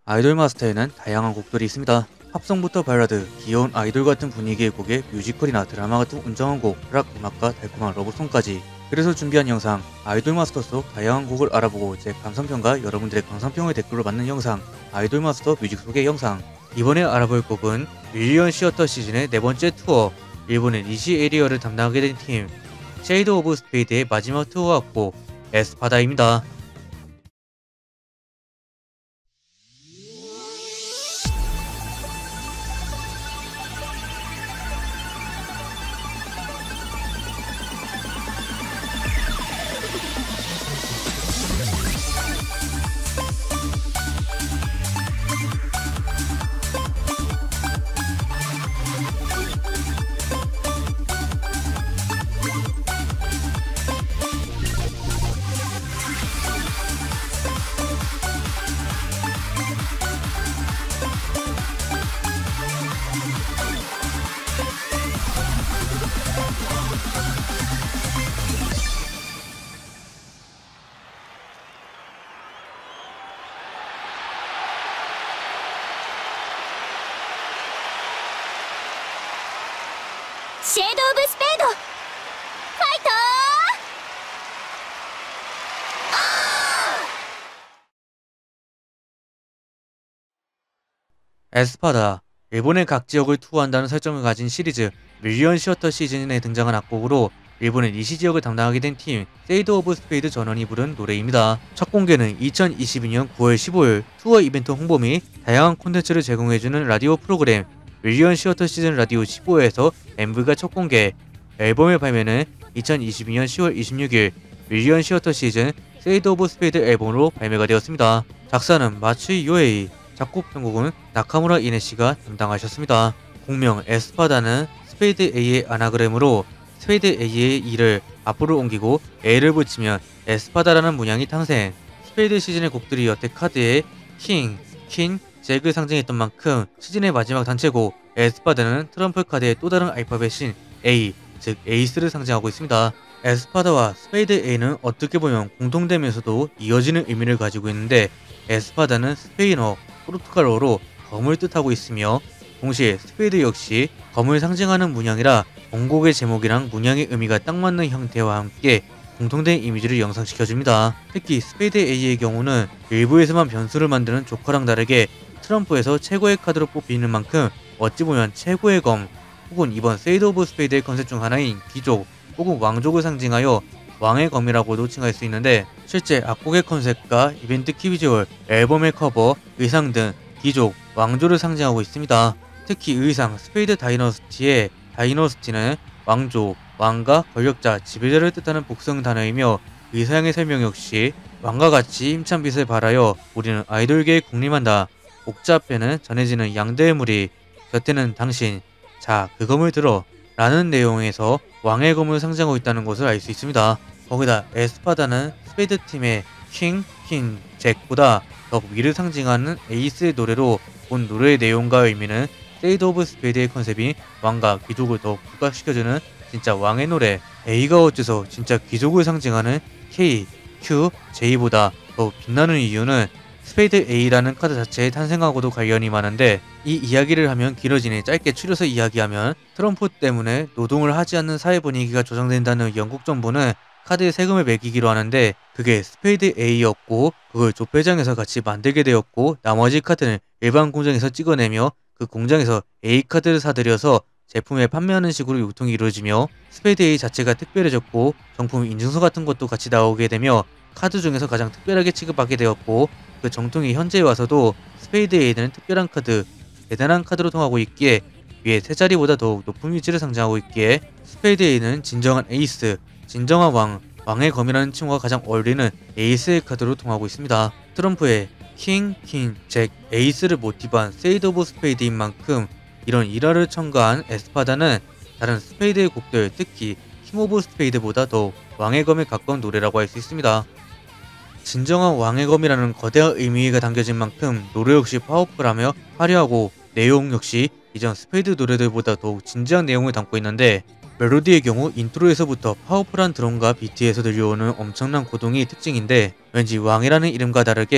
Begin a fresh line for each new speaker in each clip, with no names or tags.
아이돌 마스터에는 다양한 곡들이 있습니다. 팝송부터 발라드, 귀여운 아이돌 같은 분위기의 곡에 뮤지컬이나 드라마 같은 웅장한 곡, 락 음악과 달콤한 러브송까지. 그래서 준비한 영상, 아이돌 마스터 속 다양한 곡을 알아보고 제 감상평과 여러분들의 감상평을 댓글로 받는 영상, 아이돌 마스터 뮤직 소개 영상. 이번에 알아볼 곡은 밀리언 시어터 시즌의 네 번째 투어, 일본의 니시 에리어를 담당하게 된 팀, 쉐이드 오브 스페이드의 마지막 투어 곡, 에스파다입니다.
쉐이드オブスペードファイト
에스파다, 일본의 각 지역을 투어한다는 설정을 가진 시리즈 밀리언 시어터 시즌에 등장한 악곡으로 일본의 니시 지역을 담당하게 된 팀 쉐이드 오브 스페이드 전원이 부른 노래입니다. 첫 공개는 2022년 9월 15일 투어 이벤트 홍보 및 다양한 콘텐츠를 제공해주는 라디오 프로그램 밀리언 시어터 시즌 라디오 15에서 MV가 첫 공개. 앨범의 발매는 2022년 10월 26일 밀리언 시어터 시즌 쉐이드 오브 스페이드 앨범으로 발매가 되었습니다. 작사는 마츠이 요에이, 작곡 편곡은 나카무라 이네시가 담당하셨습니다. 곡명 에스파다는 스페이드 A의 아나그램으로 스페이드 A의 E를 앞으로 옮기고 A를 붙이면 에스파다라는 문양이 탄생. 스페이드 시즌의 곡들이 여태 카드에 킹, 퀸, 잭을 상징했던 만큼 시즌의 마지막 단체곡 에스파다는 트럼프 카드의 또 다른 알파벳인 A, 즉 에이스를 상징하고 있습니다. 에스파다와 스페이드 A는 어떻게 보면 공통되면서도 이어지는 의미를 가지고 있는데, 에스파다는 스페인어, 포르투갈어로 검을 뜻하고 있으며 동시에 스페이드 역시 검을 상징하는 문양이라 원곡의 제목이랑 문양의 의미가 딱 맞는 형태와 함께 공통된 이미지를 연상시켜줍니다. 특히 스페이드 A의 경우는 일부에서만 변수를 만드는 조커랑 다르게 트럼프에서 최고의 카드로 뽑히는 만큼 어찌 보면 최고의 검, 혹은 이번 쉐이드 오브 스페이드의 컨셉 중 하나인 귀족 혹은 왕족을 상징하여 왕의 검이라고도 칭할 수 있는데, 실제 악곡의 컨셉과 이벤트 키비주얼, 앨범의 커버, 의상 등 귀족, 왕조를 상징하고 있습니다. 특히 의상 스페이드 다이너스티의 다이너스티는 왕조, 왕가, 권력자, 지배자를 뜻하는 복성 단어이며, 의상의 설명 역시 왕과 같이 힘찬 빛을 발하여 우리는 아이돌계에 군림한다. 옥자 앞에는 전해지는 양대의 무리, 곁에는 당신, 자 그 검을 들어 라는 내용에서 왕의 검을 상징하고 있다는 것을 알 수 있습니다. 거기다 에스파다는 스페이드 팀의 킹, 퀸, 잭보다 더 위를 상징하는 에이스의 노래로 본 노래의 내용과 의미는 쉐이드 오브 스페이드의 컨셉인 왕과 귀족을 더 부각시켜주는 진짜 왕의 노래. A가 어째서 진짜 귀족을 상징하는 K, Q, J보다 더 빛나는 이유는 스페이드 A라는 카드 자체의 탄생하고도 관련이 많은데, 이 이야기를 하면 길어지니 짧게 추려서 이야기하면 트럼프 때문에 노동을 하지 않는 사회 분위기가 조성된다는 영국 정부는 카드에 세금을 매기기로 하는데, 그게 스페이드 A였고 그걸 조폐장에서 같이 만들게 되었고, 나머지 카드는 일반 공장에서 찍어내며 그 공장에서 A 카드를 사들여서 제품에 판매하는 식으로 유통이 이루어지며, 스페이드 A 자체가 특별해졌고 정품 인증서 같은 것도 같이 나오게 되며 카드 중에서 가장 특별하게 취급받게 되었고, 그 정통이 현재에 와서도 스페이드 A는 특별한 카드, 대단한 카드로 통하고 있기에 위에 세 자리보다 더욱 높은 위치를 상징하고 있기에 스페이드 A는 진정한 에이스, 진정한 왕, 왕의 검이라는 칭호가 가장 어울리는 에이스의 카드로 통하고 있습니다. 트럼프의 킹, 퀸, 잭, 에이스를 모티브한 쉐이드 오브 스페이드인 만큼 이런 일화를 첨가한 에스파다는 다른 스페이드의 곡들, 특히 킹 오브 스페이드보다 더 왕의 검에 가까운 노래라고 할 수 있습니다. 진정한 왕의 검이라는 거대한 의미가 담겨진 만큼 노래 역시 파워풀하며 화려하고, 내용 역시 이전 스페이드 노래들보다 더욱 진지한 내용을 담고 있는데, 멜로디의 경우 인트로에서부터 파워풀한 드럼과 비트에서 들려오는 엄청난 고동이 특징인데, 왠지 왕이라는 이름과 다르게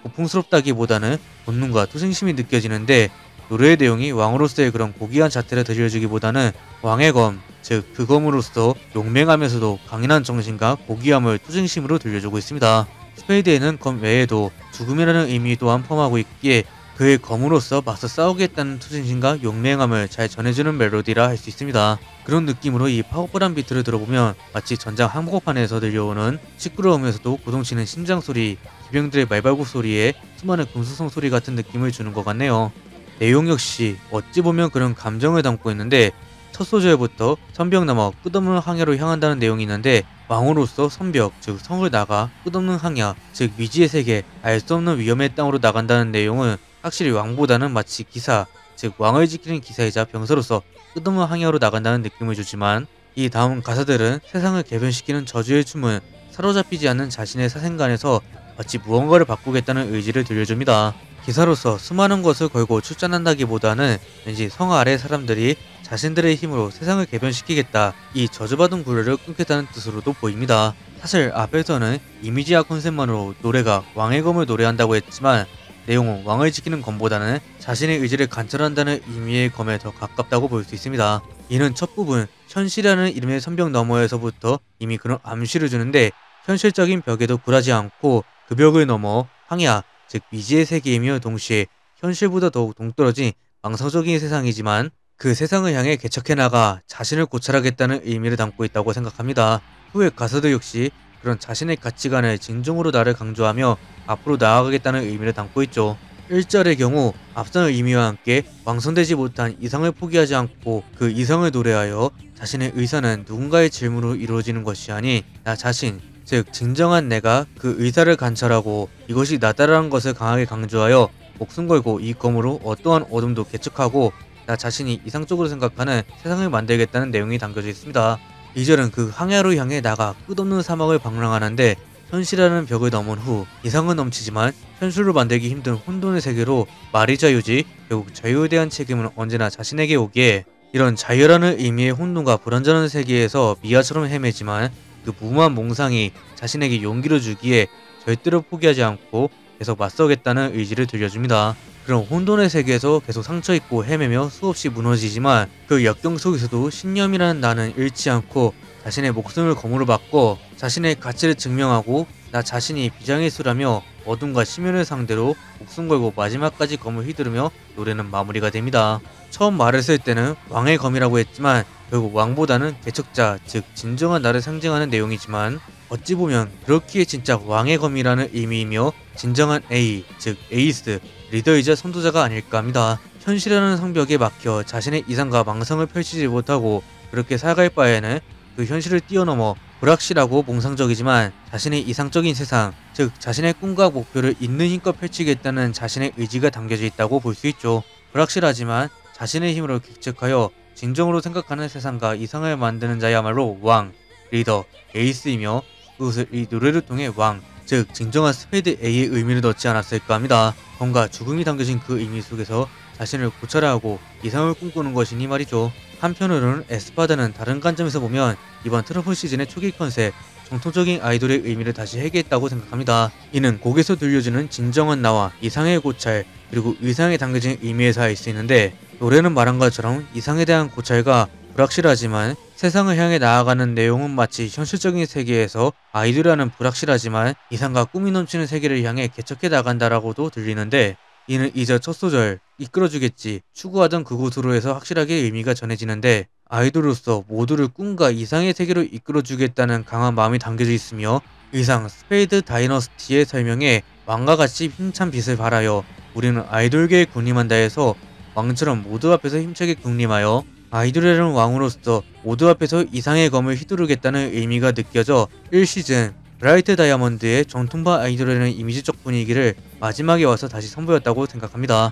고풍스럽다기보다는 본능과 투생심이 느껴지는데, 노래의 내용이 왕으로서의 그런 고귀한 자태를 들려주기보다는 왕의 검, 즉 그 검으로서 용맹하면서도 강인한 정신과 고귀함을 투생심으로 들려주고 있습니다. 스페이드에는 검 외에도 죽음이라는 의미 또한 포함하고 있기에 그의 검으로서 맞서 싸우겠다는 투생심과 용맹함을 잘 전해주는 멜로디라 할 수 있습니다. 그런 느낌으로 이 파워풀한 비트를 들어보면 마치 전장 항복판에서 들려오는 시끄러우면서도 고동치는 심장소리, 기병들의 말발굽 소리에 수많은 금수성 소리 같은 느낌을 주는 것 같네요. 내용 역시 어찌 보면 그런 감정을 담고 있는데, 첫 소절부터 선벽 넘어 끝없는 항해로 향한다는 내용이 있는데, 왕으로서 선벽, 즉 성을 나가 끝없는 항야, 즉 미지의 세계, 알 수 없는 위험의 땅으로 나간다는 내용은 확실히 왕보다는 마치 기사, 즉 왕을 지키는 기사이자 병사로서 끝없는 항야로 나간다는 느낌을 주지만, 이 다음 가사들은 세상을 개변시키는 저주의 춤은 사로잡히지 않는 자신의 사생간에서 마치 무언가를 바꾸겠다는 의지를 들려줍니다. 기사로서 수많은 것을 걸고 출전한다기보다는 왠지 성 아래 사람들이 자신들의 힘으로 세상을 개변시키겠다, 이 저주받은 굴레를 끊겠다는 뜻으로도 보입니다. 사실 앞에서는 이미지와 컨셉만으로 노래가 왕의 검을 노래한다고 했지만, 내용은 왕을 지키는 검보다는 자신의 의지를 관철한다는 의미의 검에 더 가깝다고 볼 수 있습니다. 이는 첫 부분 현실이라는 이름의 선벽 너머에서부터 이미 그런 암시를 주는데, 현실적인 벽에도 굴하지 않고 그 벽을 넘어 항야, 즉 미지의 세계이며 동시에 현실보다 더욱 동떨어진 망상적인 세상이지만 그 세상을 향해 개척해 나가 자신을 고찰하겠다는 의미를 담고 있다고 생각합니다. 후의 가사도 역시 그런 자신의 가치관을 진정으로 나를 강조하며 앞으로 나아가겠다는 의미를 담고 있죠. 1절의 경우 앞선 의미와 함께 완성되지 못한 이상을 포기하지 않고 그 이상을 노래하여 자신의 의사는 누군가의 질문으로 이루어지는 것이 아닌 나 자신, 즉 진정한 내가 그 의사를 관찰하고 이것이 나다라는 것을 강하게 강조하여 목숨 걸고 이 검으로 어떠한 어둠도 개척하고 나 자신이 이상적으로 생각하는 세상을 만들겠다는 내용이 담겨져 있습니다. 2절은 그 항야로 향해 나가 끝없는 사막을 방랑하는데, 현실이라는 벽을 넘은 후 이상은 넘치지만 현실로 만들기 힘든 혼돈의 세계로 말이 자유지 결국 자유에 대한 책임은 언제나 자신에게 오기에, 이런 자유라는 의미의 혼돈과 불완전한 세계에서 미아처럼 헤매지만 그 무모한 몽상이 자신에게 용기를 주기에 절대로 포기하지 않고 계속 맞서겠다는 의지를 들려줍니다. 그런 혼돈의 세계에서 계속 상처입고 헤매며 수없이 무너지지만 그 역경 속에서도 신념이라는 나는 잃지 않고 자신의 목숨을 검으로 바꿔 자신의 가치를 증명하고 나 자신이 비장의 수라며 어둠과 심연을 상대로 목숨 걸고 마지막까지 검을 휘두르며 노래는 마무리가 됩니다. 처음 말을 쓸 때는 왕의 검이라고 했지만 결국 왕보다는 개척자, 즉 진정한 나를 상징하는 내용이지만 어찌 보면 그렇기에 진짜 왕의 검이라는 의미이며 진정한 A, 즉 에이스, 리더이자 선도자가 아닐까 합니다. 현실이라는 성벽에 막혀 자신의 이상과 망상을 펼치지 못하고 그렇게 살아갈 바에는 그 현실을 뛰어넘어 불확실하고 몽상적이지만 자신의 이상적인 세상, 즉 자신의 꿈과 목표를 있는 힘껏 펼치겠다는 자신의 의지가 담겨져 있다고 볼 수 있죠. 불확실하지만 자신의 힘으로 개척하여 진정으로 생각하는 세상과 이상을 만드는 자야말로 왕, 리더, 에이스이며 그것을 이 노래를 통해 왕, 즉 진정한 스페이드 A의 의미를 넣지 않았을까 합니다. 검과 죽음이 담겨진 그 의미 속에서 자신을 고찰하고 이상을 꿈꾸는 것이니 말이죠. 한편으로는 에스파다는 다른 관점에서 보면 이번 트러플 시즌의 초기 컨셉, 정통적인 아이돌의 의미를 다시 해결했다고 생각합니다. 이는 곡에서 들려주는 진정한 나와 이상의 고찰, 그리고 의상에 담겨진 의미에서 알 수 있는데, 노래는 말한 것처럼 이상에 대한 고찰과 불확실하지만 세상을 향해 나아가는 내용은 마치 현실적인 세계에서 아이돌이라는 불확실하지만 이상과 꿈이 넘치는 세계를 향해 개척해 나간다라고도 들리는데, 이는 이제 첫 소절 이끌어주겠지 추구하던 그곳으로에서 확실하게 의미가 전해지는데, 아이돌로서 모두를 꿈과 이상의 세계로 이끌어주겠다는 강한 마음이 담겨져 있으며 의상 스페이드 다이너스티의 설명에 왕과 같이 힘찬 빛을 발하여 우리는 아이돌계에 군림한다 해서 왕처럼 모두 앞에서 힘차게 군림하여 아이돌이라는 왕으로서 모두 앞에서 이상의 검을 휘두르겠다는 의미가 느껴져 1시즌 브라이트 다이아몬드의 정통파 아이돌이라는 이미지적 분위기를 마지막에 와서 다시 선보였다고 생각합니다.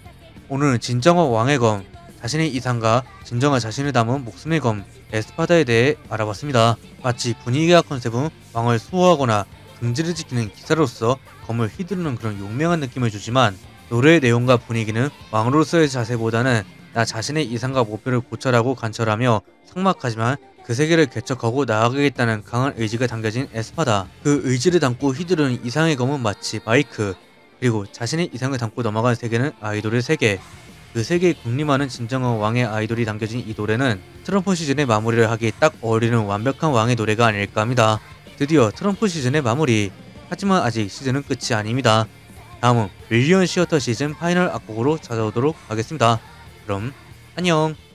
오늘은 진정한 왕의 검, 자신의 이상과 진정한 자신을 담은 목숨의 검, 에스파다에 대해 알아봤습니다. 마치 분위기와 컨셉은 왕을 수호하거나 긍지를 지키는 기사로서 검을 휘두르는 그런 용맹한 느낌을 주지만, 노래의 내용과 분위기는 왕으로서의 자세보다는 나 자신의 이상과 목표를 고찰하고 관철하며 삭막하지만 그 세계를 개척하고 나아가겠다는 강한 의지가 담겨진 에스파다. 그 의지를 담고 휘두르는 이상의 검은 마치 마이크, 그리고 자신의 이상을 담고 넘어간 세계는 아이돌의 세계. 그 세계에 군림하는 진정한 왕의 아이돌이 담겨진 이 노래는 트럼프 시즌의 마무리를 하기에 딱 어울리는 완벽한 왕의 노래가 아닐까 합니다. 드디어 트럼프 시즌의 마무리. 하지만 아직 시즌은 끝이 아닙니다. 다음은 밀리언 시어터 시즌 파이널 악곡으로 찾아오도록 하겠습니다. 그럼 안녕.